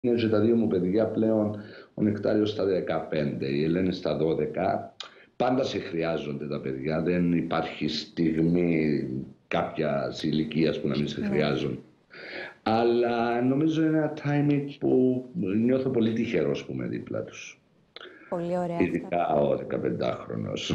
είναι και τα δύο μου παιδιά πλέον, ο Νεκτάριος στα 15, η Ελένη στα 12. Πάντα σε χρειάζονται τα παιδιά, δεν υπάρχει στιγμή κάποια ηλικία που να μην σε χρειάζονται. Αλλά νομίζω είναι ένα timing που νιώθω πολύ τυχερός που είμαι δίπλα τους. Πολύ ωραία. Ειδικά ο 15χρονος.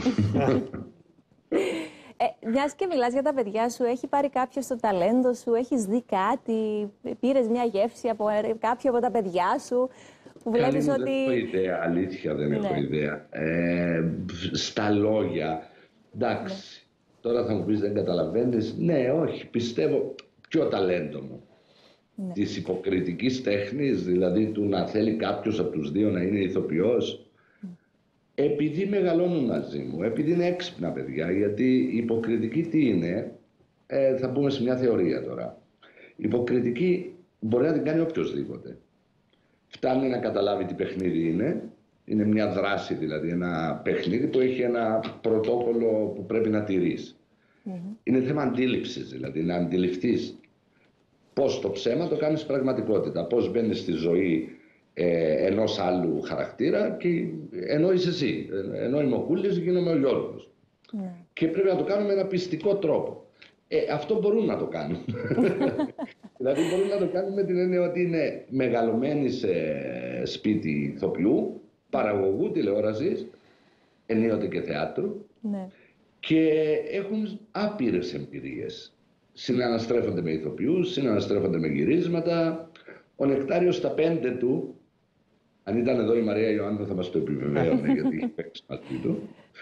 Μιας και μιλάς για τα παιδιά σου, έχει πάρει κάποιος το ταλέντο σου, έχεις δει κάτι, πήρες μια γεύση από κάποιο από τα παιδιά σου που βλέπεις ότι... Δεν έχω ιδέα, αλήθεια δεν έχω ιδέα. Στα λόγια, εντάξει, τώρα θα μου πεις δεν καταλαβαίνεις. Ναι, όχι, πιστεύω πιο ταλέντο μου. Της υποκριτικής τέχνης, δηλαδή του να θέλει κάποιος από τους δύο να είναι ηθοποιός. Επειδή μεγαλώνουν μαζί μου, επειδή είναι έξυπνα παιδιά, γιατί η υποκριτική τι είναι, θα μπούμε σε μια θεωρία τώρα. Η υποκριτική μπορεί να την κάνει οποιοσδήποτε. Φτάνει να καταλάβει τι παιχνίδι είναι μια δράση δηλαδή, ένα παιχνίδι που έχει ένα πρωτόκολλο που πρέπει να τηρείς. Είναι θέμα αντίληψης δηλαδή, να αντιληφθείς πώς το ψέμα το κάνεις πραγματικότητα, πώς μπαίνεις στη ζωή ενός άλλου χαρακτήρα και ενώ είσαι εσύ, ενώ είμαι ο Κούλης γίνομαι ο Γιώργος. Και πρέπει να το κάνουμε με ένα πιστικό τρόπο. Αυτό μπορούν να το κάνουν. Δηλαδή μπορούν να το κάνουν με την έννοια ότι είναι μεγαλωμένοι σε σπίτι ηθοποιού, παραγωγού τηλεόρασης, ενίοτε και θεάτρου, και έχουν άπειρες εμπειρίες. Συναναστρέφονται με ηθοποιούς, συναναστρέφονται με γυρίσματα. Ο Νεκτάριος στα 5 του, αν ήταν εδώ η Μαρία Ιωάννου θα μας το επιβεβαίωνε γιατί είχε παίξει μαζί του,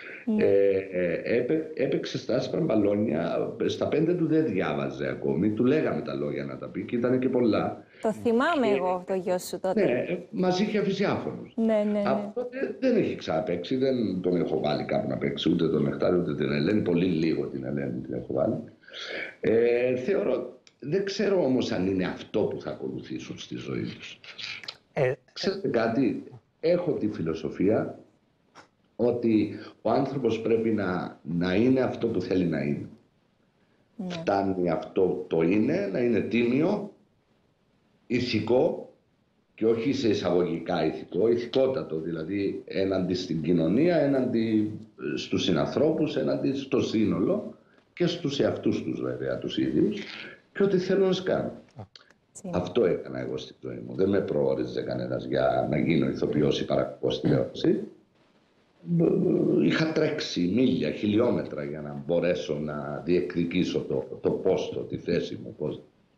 έπαιξε στα άσπρα μπαλόνια. Στα 5 του δεν διάβαζε ακόμη, του λέγαμε τα λόγια να τα πει και ήταν και πολλά. Το θυμάμαι εγώ το γιο σου τότε. Ναι, μας είχε αφήσει άφωνος. Αυτό δεν έχει ξαναπαίξει, δεν τον έχω βάλει κάπου να παίξει ούτε τον Νεκτάριο ούτε την Ελένη, πολύ λίγο την Ελένη την έχω βάλει. Θεωρώ, δεν ξέρω όμως αν είναι αυτό που θα ακολουθήσουν στη ζωή τους. Ξέρετε κάτι, έχω τη φιλοσοφία ότι ο άνθρωπος πρέπει να είναι αυτό που θέλει να είναι. Φτάνει αυτό το είναι, να είναι τίμιο, ηθικό και όχι σε εισαγωγικά ηθικό, ηθικότατο δηλαδή έναντι στην κοινωνία, έναντι στους συνανθρώπους, έναντι στο σύνολο και στους εαυτούς τους βέβαια, τους ίδιους, και ό,τι θέλουν να σκάνουν. Αυτό έκανα εγώ στη ζωή μου. Δεν με προόριζε κανένας για να γίνω ηθοποιός ή παραγωγός τηλεόραση. Είχα τρέξει μίλια, χιλιόμετρα για να μπορέσω να διεκδικήσω το πόστο, τη θέση μου.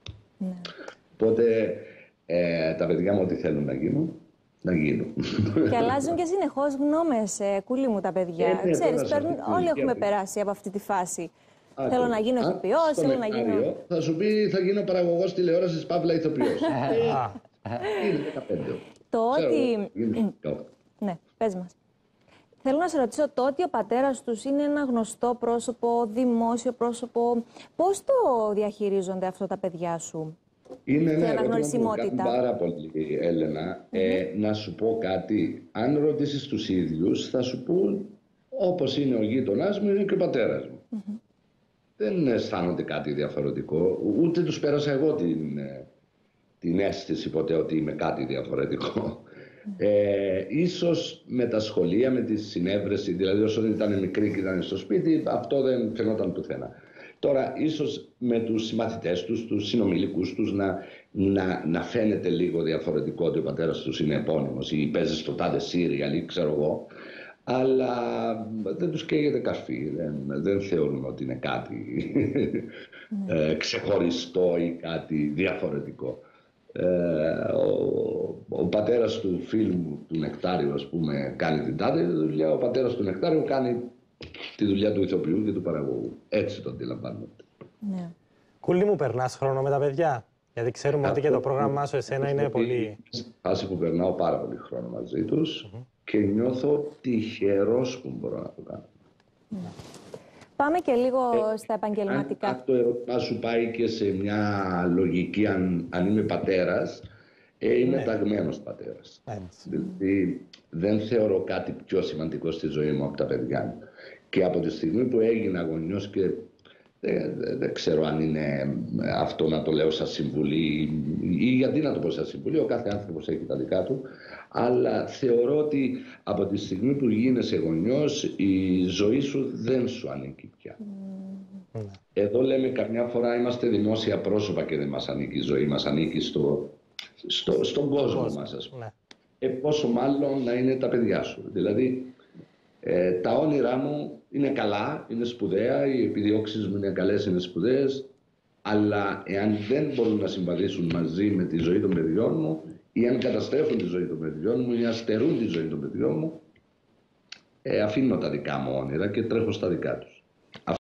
Οπότε τα παιδιά μου ό,τι θέλουν να γίνουν, να γίνουν. Και αλλάζουν και συνεχώς γνώμες, Κούλη μου, τα παιδιά. Ξέρεις, όλοι έχουμε περάσει από αυτή τη φάση. Θέλω να γίνω ηθοποιός, θέλω να γίνω... Θα σου πει θα γίνω παραγωγός τηλεόρασης, παύλα ηθοποιός. Είναι 15. Το ότι... Ναι, πες μας. Θέλω να σε ρωτήσω, το ότι ο πατέρας τους είναι ένα γνωστό πρόσωπο, δημόσιο πρόσωπο, πώς το διαχειρίζονται αυτό τα παιδιά σου? Είναι ένα ερώτημα που κάνει πάρα πολύ, Έλενα. Να σου πω κάτι. Αν ρωτήσεις τους ίδιους, θα σου πούν όπως είναι ο γείτονάς μου, είναι και ο πατέρας μου. Δεν αισθάνονται κάτι διαφορετικό. Ούτε τους πέρασα εγώ την αίσθηση ποτέ ότι είμαι κάτι διαφορετικό. Ίσως με τα σχολεία, με τη συνέβρεση, δηλαδή όσο ήταν μικρή και ήταν στο σπίτι, αυτό δεν φαινόταν πουθενά. Τώρα, ίσως με τους συμμαθητές τους, τους συνομιλικούς τους, να φαίνεται λίγο διαφορετικό ότι ο πατέρας τους είναι επώνυμος ή παίζει στο τάδε σύριαλ ή ξέρω εγώ, αλλά δεν τους καίγεται καρφί, δεν θεωρούν ότι είναι κάτι ξεχωριστό ή κάτι διαφορετικό. Ο πατέρας του φίλου μου, του Νεκτάριου, ας πούμε, κάνει την τάδε δουλειά, ο πατέρας του Νεκτάριου κάνει τη δουλειά του ηθοποιού και του παραγωγού. Έτσι το αντιλαμβάνονται. Ναι. Κούλη μου, περνάς χρόνο με τα παιδιά? Γιατί ξέρουμε ότι και το πρόγραμμά σου εσένα είναι πολύ... Άση που περνάω πάρα πολύ χρόνο μαζί τους και νιώθω τυχερός που μπορώ να το κάνω. Πάμε και λίγο στα επαγγελματικά. Αν το ερώτημα σου πάει και σε μια λογική, αν είμαι πατέρας, είμαι ταγμένος πατέρας. Δηλαδή δεν θεωρώ κάτι πιο σημαντικό στη ζωή μου από τα παιδιά μου. Και από τη στιγμή που έγινα γονιός και Δεν ξέρω αν είναι αυτό να το λέω σαν συμβουλή ή γιατί να το πω σαν συμβουλή. Ο κάθε άνθρωπος έχει τα δικά του. Αλλά θεωρώ ότι από τη στιγμή που γίνεσαι γονιός, η ζωή σου δεν σου ανήκει πια. Εδώ λέμε καμιά φορά είμαστε δημόσια πρόσωπα και δεν μας ανήκει η ζωή, μας ανήκει στον κόσμο μας, ας πούμε. Πόσο μάλλον να είναι τα παιδιά σου. Δηλαδή, τα όνειρά μου είναι καλά, είναι σπουδαία, οι επιδιώξεις μου είναι καλές, είναι σπουδαίες, αλλά εάν δεν μπορούν να συμβαδίσουν μαζί με τη ζωή των παιδιών μου, ή αν καταστρέφουν τη ζωή των παιδιών μου, ή αν στερούν τη ζωή των παιδιών μου, αφήνω τα δικά μου όνειρα και τρέχω στα δικά τους.